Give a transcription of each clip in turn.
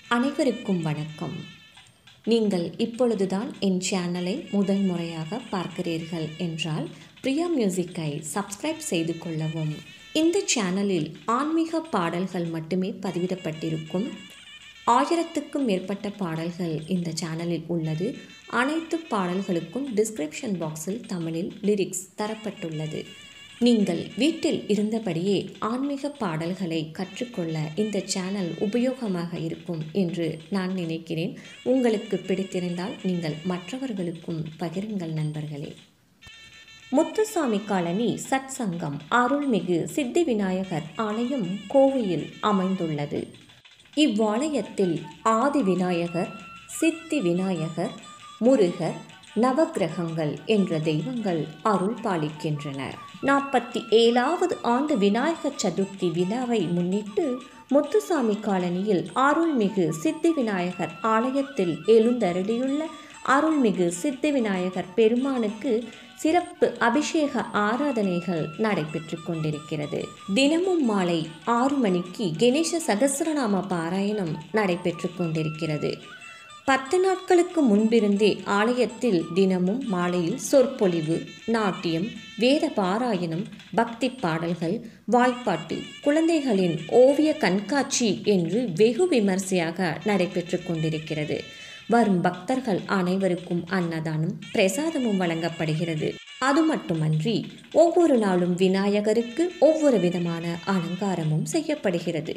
அனைவருக்கும் வணக்கம். நீங்கள் இப்பொழுதுதான் என் சேனலை முதல் முறையாக பார்க்கிறீர்கள் என்றால் பிரியா மியூசிக்கை சப்ஸ்கிரைப் செய்து கொள்ளவும். இந்த சேனலில் ஆன்மீக பாடல்கள் மட்டுமே பதிவிடப்பட்டிருக்கும். 1000க்கும் மேற்பட்ட பாடல்கள் இந்த சேனலில் உள்ளது. அனைத்து பாடல்களுக்கும் டிஸ்கிரிப்ஷன் பாக்ஸில் தமிழில் லிரிக்ஸ் தரப்பட்டுள்ளது. நீங்கள் வீட்டில் இருந்தபடியே ஆன்மீக பாடல்களை கற்றுக்கொள்ள இந்த சேனல் உபயோகமாக இருக்கும் என்று நான் நினைக்கிறேன். உங்களுக்கு பிடித்திருந்தால் நீங்கள் மற்றவர்களுக்கும் பகிருங்கள் நண்பர்களே. முத்துசாமி காலனி சத்சங்கம் அருள்மிகு சித்தி விநாயகர் ஆலயம் கோவையில் அமைந்துள்ளது. இவ்வாலயத்தில் ஆதி விநாயகர், சித்தி விநாயகர், முருகர், நவக்கிரகங்கள் என்ற தெய்வங்கள் அருள் பாலிக்கின்றன. 47வது ஆண்டு விநாயகர் சதுர்த்தி விழாவை முன்னிட்டு முத்துசாமி காலனியில் அருள்மிகு சித்தி விநாயகர் ஆலயத்தில் எழுந்தருளியுள்ள அருள்மிகு சித்தி விநாயகர் பெருமானுக்கு சிறப்பு அபிஷேக ஆராதனைகள் நடைபெற்று கொண்டிருக்கிறது. தினமும் மாலை 6 மணிக்கு கணேச சகஸ்ரநாம பாராயணம் நடைபெற்று கொண்டிருக்கிறது. 10 நாட்களுக்கு முன்பிருந்தே ஆலயத்தில் தினமும் மாலையில் சொற்பொழிவு, நாட்டியம், வேத பாராயணம், பக்தி பாடல்கள், வாய்ப்பாட்டு, குழந்தைகளின் ஓவிய கண்காட்சி என்று வெகு விமர்சையாக நடைபெற்று கொண்டிருக்கிறது. வரும் பக்தர்கள் அனைவருக்கும் அன்னதானம், பிரசாதமும் வழங்கப்படுகிறது. அது மட்டுமன்றி ஒவ்வொரு நாளும் விநாயகருக்கு ஒவ்வொரு விதமான அலங்காரமும் செய்யப்படுகிறது.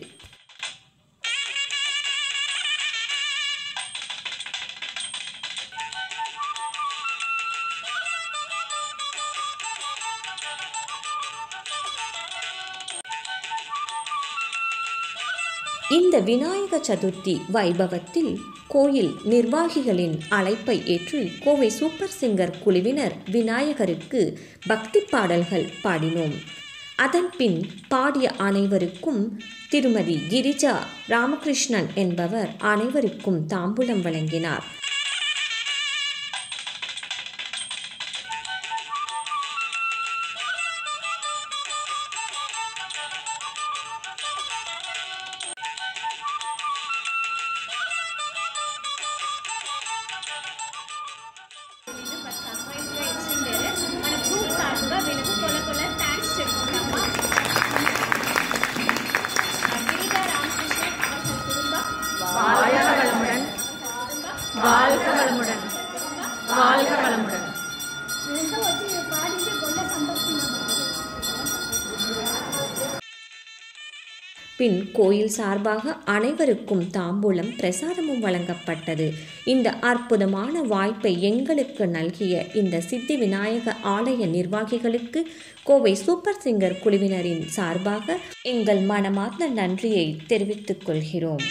இந்த விநாயகர் சதுர்த்தி வைபவத்தில் கோயில் நிர்வாகிகளின் அழைப்பை ஏற்று கோவை சூப்பர் சிங்கர் குழுவினர் விநாயகருக்கு பக்தி பாடல்கள் பாடினோம். அதன்பின் பாடிய அனைவருக்கும் திருமதி கிரிஜா ராமகிருஷ்ணன் என்பவர் அனைவருக்கும் தாம்பூலம் வழங்கினார். வாழ்க வளமுடன், வாழ்க வளமுடன். பின் கோயில் சார்பாக அனைவருக்கும் தாம்பூலம் பிரசாதமும் வழங்கப்பட்டது. இந்த அற்புதமான வாய்ப்பை எங்களுக்கு நல்கிய இந்த சித்தி விநாயக ஆலய நிர்வாகிகளுக்கு கோவை சூப்பர் சிங்கர் குழுவினரின் சார்பாக எங்கள் மனமார்ந்த நன்றியை தெரிவித்துக் கொள்கிறோம்.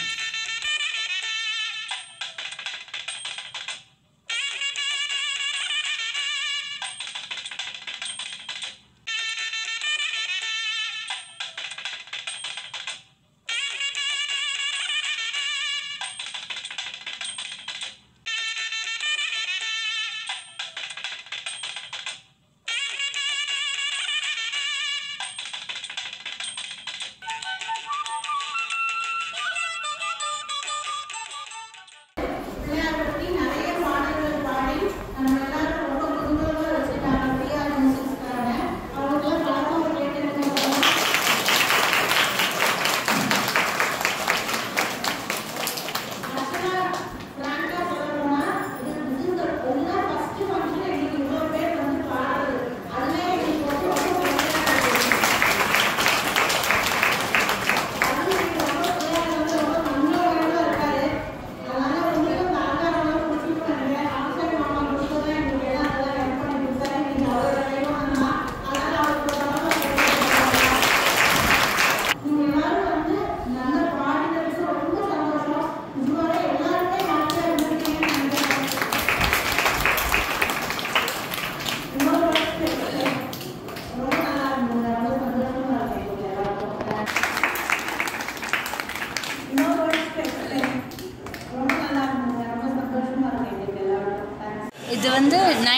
இது வந்து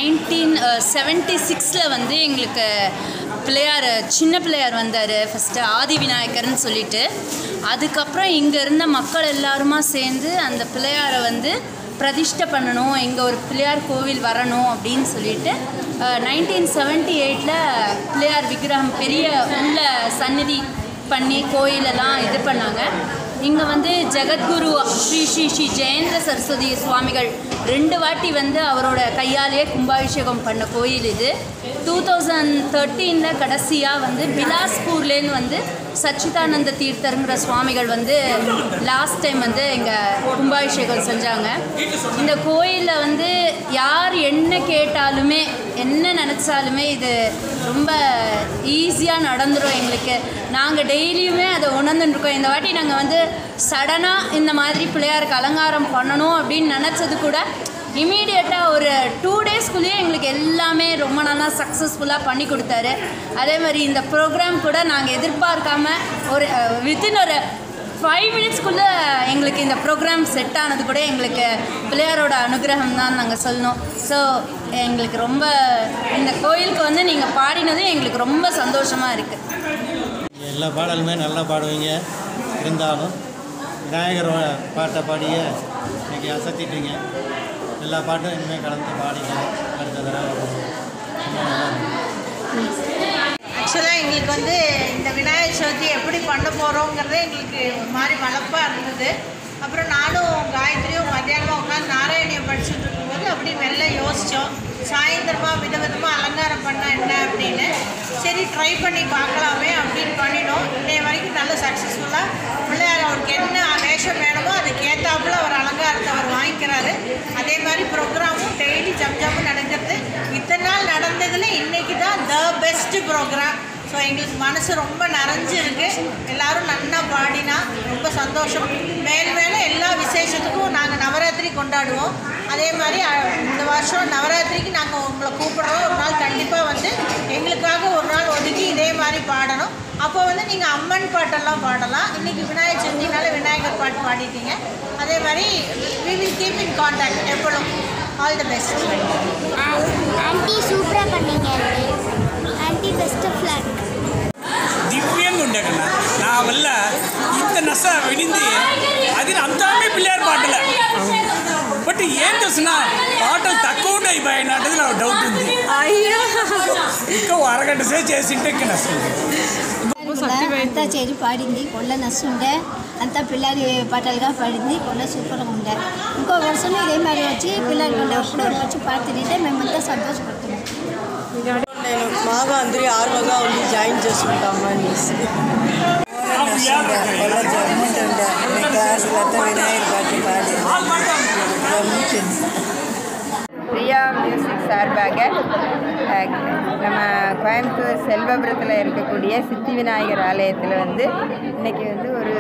1976 வந்து எங்களுக்கு பிள்ளையார், சின்ன பிள்ளையார் வந்தார். ஃபஸ்ட்டு ஆதி விநாயகர்னு சொல்லிட்டு அதுக்கப்புறம் இங்கே இருந்த மக்கள் எல்லாருமா சேர்ந்து அந்த பிள்ளையாரை வந்து பிரதிஷ்டை பண்ணணும், இங்கே ஒரு பிள்ளையார் கோவில் வரணும் அப்படின்னு சொல்லிட்டு 1978 பிள்ளையார் விக்கிரகம் பெரிய உள்ள சந்நிதி பண்ணி கோயிலெல்லாம் இது பண்ணாங்க. இங்கே வந்து ஜெகத்குரு ஸ்ரீ ஸ்ரீ ஸ்ரீ ஜெயேந்திர சரஸ்வதி சுவாமிகள் 2 வாட்டி வந்து அவரோட கையாலேயே கும்பாபிஷேகம் பண்ண கோயில் இது. 2013 கடைசியாக வந்து பிலாஸ்பூர்லேருந்து வந்து சச்சிதானந்த தீர்த்தருங்கிற சுவாமிகள் வந்து லாஸ்ட் டைம் வந்து இங்கே கும்பாபிஷேகம் செஞ்சாங்க. இந்த கோயிலில் வந்து யார் என்ன கேட்டாலுமே என்ன நினச்சாலுமே இது ரொம்ப ஈஸியாக நடந்துடும் எங்களுக்கு. நாங்கள் டெய்லியுமே அதை உணர்ந்துட்டுருக்கோம். இந்த வாட்டி நாங்கள் வந்து சடனாக இந்த மாதிரி பிள்ளையாருக்கு அலங்காரம் பண்ணணும் அப்படின்னு நினச்சது கூட இமீடியட்டாக ஒரு 2 டேஸ்க்குள்ளேயே எங்களுக்கு எல்லாமே ரொம்ப நல்லா சக்ஸஸ்ஃபுல்லாக பண்ணி கொடுத்தாரு. அதே மாதிரி இந்த ப்ரோக்ராம் கூட நாங்கள் எதிர்பார்க்காம ஒரு வித்தின் ஒரு 5 மினிட்ஸ்க்குள்ளே எங்களுக்கு இந்த ப்ரோக்ராம் செட் ஆனது கூட எங்களுக்கு பிள்ளையாரோட அனுகிரகம் தான் நாங்கள் சொல்லணும். ஸோ எங்களுக்கு ரொம்ப இந்த கோயிலுக்கு வந்து நீங்கள் பாடினதும் எங்களுக்கு ரொம்ப சந்தோஷமாக இருக்குது. எல்லா பாடலுமே நல்லா பாடுவீங்க, இருந்தாலும் விநாயகரோட பாட்டை பாடிய இன்றைக்கி அசத்திட்டீங்க. எல்லா பாட்டும் இனிமேல் கலந்து பாடிங்க அடுத்த தடவை. ஆக்சுவலாக எங்களுக்கு வந்து இந்த விநாயகர் சதுர்த்தி எப்படி பண்ண போகிறோங்கிறதே எங்களுக்கு ஒரு மாதிரி வளப்பாக இருந்தது. அப்புறம் நானும் காயத்ரியும் மத்தியானமாக உட்காந்து நாராயணியம் படிச்சுட்டு இருக்கும்போது அப்படி மெல்ல யோசித்தோம், சாயந்தரமாக விதவிதமாக அலங்காரம் பண்ணால் என்ன அப்படின்னு. சரி ட்ரை பண்ணி பார்க்கலாமே அப்படின்னு பண்ணினோம். இன்னைய வரைக்கும் நல்ல சக்ஸஸ்ஃபுல்லாக பிள்ளையார் அவருக்கு என்ன வேஷம் வேணுமோ அதுக்கு ஏற்றாப்புல அவர் அலங்காரத்தை அவர் வாங்கிக்கிறாரு. அதே மாதிரி ப்ரோக்ராமும் டெய்லி ஜம்ஜாமு நடக்கிறது. இத்தனை நாள் நடந்ததில் இன்றைக்கி தான் த பெஸ்ட்டு ப்ரோக்ராம். ஸோ எங்களுக்கு மனசு ரொம்ப நிறைஞ்சு இருக்குது. எல்லோரும் நல்லா பாடினா ரொம்ப சந்தோஷம். மேலே எல்லா விசேஷத்துக்கும் நாங்கள் நவராத்திரி கொண்டாடுவோம். அதே மாதிரி இந்த வருஷம் நவராத்திரிக்கு நாங்கள் உங்களை கூப்பிடுறோம். ஒரு நாள் கண்டிப்பாக வந்து எங்களுக்காக ஒரு நாள் ஒதுக்கி இதே மாதிரி பாடணும். அப்போ வந்து நீங்கள் அம்மன் பாட்டெல்லாம் பாடலாம். இன்றைக்கி விநாயகர் சதுர்த்தினால விநாயகர் பாட்டு பாடிட்டீங்க. அதே மாதிரி we will keep in contact எப்பளும். All the best. ஆண்டி சூப்பராக பண்ணீங்க. Aunty best of luck. ದಿವ್ಯಂಗ ಉಂಡೆ ಕಣ್ಣ ನಾವೆಲ್ಲ ಇಂಥ ನಸ ವಿಡಿಂದು ಅದಿನ ಅಂತಾಮೇ ಪಿಲ್ಲೇರ್ ಪಾಟಲ బట్ ఏం చూసినా పాటలు తక్కువ ఉన్నాయి బయట అంటే నాకు డౌట్ ఉంది. ఇంకా అరగంట సేపు చేసింటే నస్తుంది. అంతా చేరి పాడింది కొల్ల నస్తుండే, అంతా పిల్లలు పాటలుగా పాడింది, కొల్ల సూపర్గా ఉండే. ఇంకో వర్షం ఇదే మరి వచ్చి పిల్లలు అప్పుడు వచ్చి పాట తిరిగితే మేమంతా సంతోషపడుతున్నాం. బాగా అందరూ ఆర్వగా ఉండి జాయిన్ చేసుకుంటాము అనేసి క్లాసులంతా వినాయక పాటలు పాడి பிரியா மியூசிக் சார்பாக நம்ம கோயம்புத்தூர் செல்வபுரத்தில் இருக்கக்கூடிய சித்தி விநாயகர் ஆலயத்தில் வந்து இன்றைக்கி வந்து ஒரு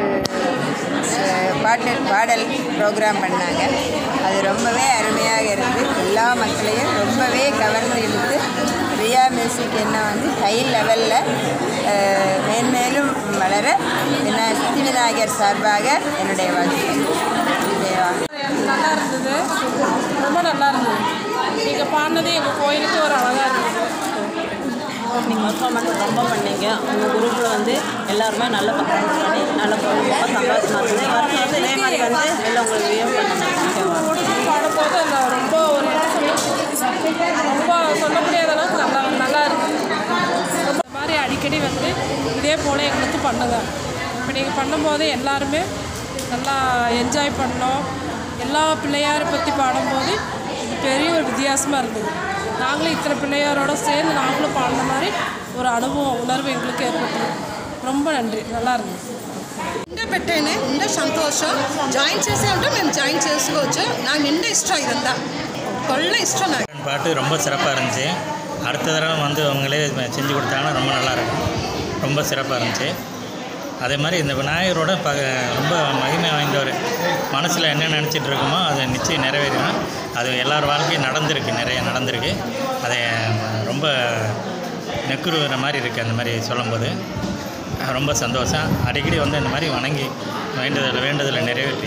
பாடல் ப்ரோக்ராம் பண்ணாங்க. அது ரொம்பவே அருமையாக இருந்து எல்லா மக்களையும் ரொம்பவே கவர்ந்து இழுத்து பிரியா மியூசிக் என்ன வந்து ஹை லெவலில் மேன்மேலும் வளர சித்தி விநாயகர் சார்பாக என்னுடைய வாழ்க்கை. நல்லா இருந்தது, ரொம்ப நல்லா இருந்தது. நீங்கள் பாடினது எங்கள் கோயிலுக்கு ஒரு அழகாக இருந்தது. நீங்கள் பர்ஃபார்மன்ஸ் ரொம்ப பண்ணீங்க. உங்கள் குரூப்பில் வந்து எல்லாருமே நல்ல பர்ஃபார்மன்ஸ் பண்ணி நல்ல ரொம்ப சந்தோஷமாக இருந்தது. வருஷம் வந்து இதே மாதிரி வந்து எல்லாம் உங்களுக்கு வியூ பண்ணணும். பாடும்போது அந்த ரொம்ப ஒரு ரொம்ப சொல்ல முடியாத அளவுக்கு நல்லா இருக்குது. இந்த மாதிரி அடிக்கடி வந்து இதே போல் எங்களுக்கு பண்ணுங்க. இப்போ நீங்கள் பண்ணும்போது எல்லாருமே நல்லா என்ஜாய் பண்ணோம். எல்லா பிள்ளையாரை பற்றி பாடும்போது இது பெரிய ஒரு வித்தியாசமாக இருந்தது. நாங்களும் இத்தனை பிள்ளையாரோடு சேர்ந்து நாங்களும் பாடின மாதிரி ஒரு அனுபவம் உணர்வு எங்களுக்கு ஏற்பட்டது. ரொம்ப நன்றி, நல்லா இருந்தது. ఇంకా పెట్టాను ఇంకా సంతోషం. జాయిన్ చేసే ఉంటే మేము జాయిన్ చేసుకోవచ్చు. నాకు నిండా ఇష్టం ఇదంతా కొల్ల ఇష్టం. నాకు பாட்டு ரொம்ப சிறப்பாக இருந்துச்சு. அடுத்த தடவை வந்து அவங்களே செஞ்சு கொடுத்தாங்கன்னா ரொம்ப நல்லாயிருக்கும். ரொம்ப சிறப்பாக இருந்துச்சு. அதே மாதிரி இந்த விநாயகரோட ரொம்ப மகிமை வாய்ந்தவர். மனசில் என்ன நினச்சிட்டு இருக்கோமோ அதை நிச்சயம் நிறைவேறினா அது எல்லார் வாழ்க்கையும் நடந்திருக்கு, நிறைய நடந்திருக்கு. அதை ரொம்ப நெக்குறுகிற மாதிரி இருக்குது. அந்த மாதிரி சொல்லும்போது ரொம்ப சந்தோஷம். అడిగిడి வந்து இந்த மாதிரி வணங்கி వేండుదల నెరవేర్చి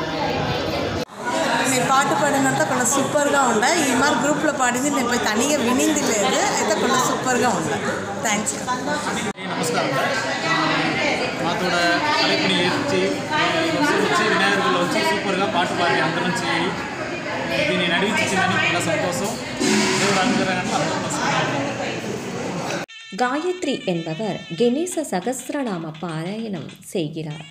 మీ పాట పాడినంత కొంచెం సూపర్గా ఉండే. ఈ మరి గ్రూప్లో పాడింది నేను పోయి తనిగా వినింది లేదు. అయితే కొంచెం సూపర్గా ఉండే. థ్యాంక్స్. నమస్కారం. మాతోడ కలెక్ట్ని ఇచ్చి వచ్చి వినాయకులు వచ్చి సూపర్గా పాటు పాడి అందరం నుంచి దీన్ని నడిపించిందని చాలా సంతోషం. దేవుడు అనుగ్రహాన్ని అందరం. காயத்ரி என்பவர் கணேச சகஸ்ரநாம பாராயணம் செய்கிறார்.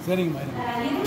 சரிங்கம்மா.